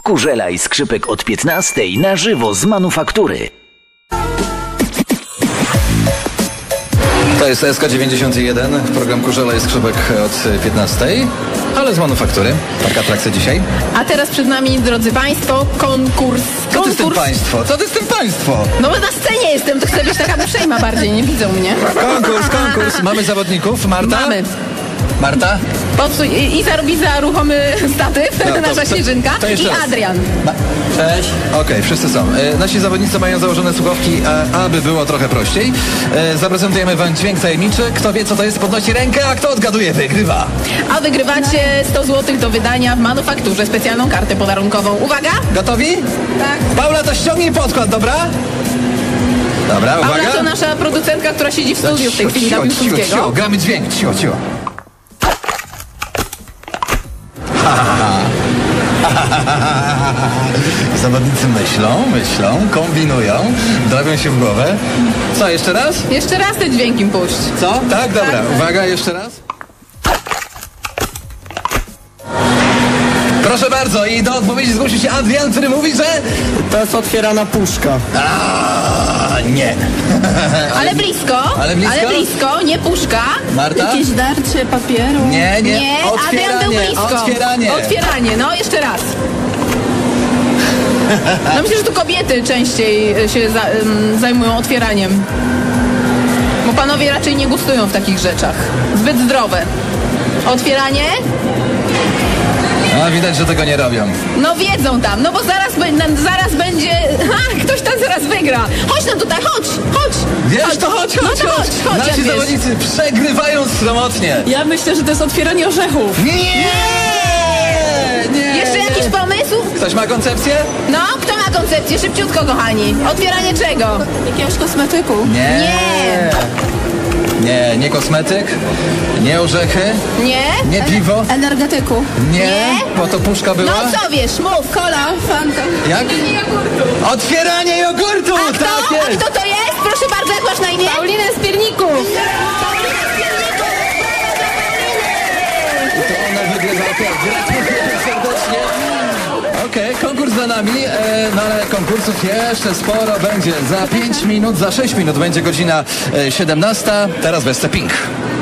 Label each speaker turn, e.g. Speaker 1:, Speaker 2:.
Speaker 1: Kurzela i Skrzypek od 15 na żywo z Manufaktury.
Speaker 2: To jest SK91, program Kurzela i Skrzypek od 15, ale z Manufaktury. Taka atrakcja dzisiaj.
Speaker 3: A teraz przed nami, drodzy Państwo, konkurs.
Speaker 2: Co ty z tym państwo? Co ty z tym państwo?
Speaker 3: No bo na scenie jestem, to chcę być taka uprzejma bardziej, nie widzą mnie.
Speaker 2: Konkurs. Mamy zawodników. Marta?
Speaker 3: Mamy.
Speaker 2: Marta?
Speaker 3: Iza robi za ruchomy statyw,
Speaker 2: No,
Speaker 3: nasza Śnieżynka i
Speaker 2: raz.
Speaker 3: Adrian.
Speaker 2: Cześć. Okej, wszyscy są. Nasi zawodnicy mają założone słuchawki, aby było trochę prościej. Zaprezentujemy wam dźwięk tajemniczy. Kto wie, co to jest, podnosi rękę, a kto odgaduje, wygrywa.
Speaker 3: A wygrywacie 100 zł do wydania w Manufakturze, specjalną kartę podarunkową. Uwaga!
Speaker 2: Gotowi?
Speaker 3: Tak.
Speaker 2: Paula, to ściągnij podkład, dobra? Dobra, uwaga.
Speaker 3: Paula to nasza producentka, która siedzi w studiu w tej chwili na Piłsudskiego.
Speaker 2: Gramy dźwięk, cicho. Zawodnicy myślą, kombinują, drabią się w głowę. Co, jeszcze raz?
Speaker 3: Jeszcze raz te dźwięki puść.
Speaker 2: Co? Tak, dobra.
Speaker 3: Tak.
Speaker 2: Uwaga, jeszcze raz. Proszę bardzo, i do odpowiedzi zgłosił się Adrian, który mówi, że...
Speaker 4: To jest otwierana puszka.
Speaker 2: Nie.
Speaker 3: Ale blisko, nie puszka.
Speaker 2: Marta?
Speaker 3: Jakieś darcie papieru.
Speaker 2: Nie.
Speaker 3: Adrian był blisko. Otwieranie, no jeszcze raz. No myślę, że tu kobiety częściej się zajmują otwieraniem. Bo panowie raczej nie gustują w takich rzeczach. Zbyt zdrowe. Otwieranie?
Speaker 2: No widać, że tego nie robią.
Speaker 3: No wiedzą tam, no bo zaraz będzie... ktoś tam zaraz wygra. Chodź no tutaj, chodź.
Speaker 2: Wiesz, to chodź.
Speaker 3: No to chodź.
Speaker 2: Nasi zawodnicy przegrywają sromotnie.
Speaker 3: Ja myślę, że to jest otwieranie orzechów.
Speaker 2: Nie!
Speaker 3: Jeszcze jakiś pomysł?
Speaker 2: Ktoś ma koncepcję?
Speaker 3: No, kto ma koncepcję? Szybciutko, kochani. Otwieranie czego? Jakiegoś kosmetyku.
Speaker 2: Nie kosmetyk, nie orzechy, nie piwo,
Speaker 3: energetyku.
Speaker 2: nie, bo to puszka była.
Speaker 3: No co wiesz, mów. Cola, Fanta.
Speaker 2: Jak? Otwieranie jogurtu!
Speaker 3: A kto?
Speaker 2: Tak jest.
Speaker 3: A kto to jest? Proszę bardzo, jak masz na imię? Paulina z Pierników.
Speaker 2: To ona wygrywa. Gratuluję serdecznie. Okej, konkurs za nami, no ale konkursów jeszcze sporo będzie. Za 5 minut, za 6 minut będzie godzina 17. Teraz Wesce Pink.